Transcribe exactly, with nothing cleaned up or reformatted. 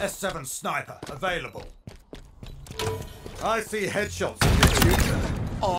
S seven sniper available. I see headshots in your future.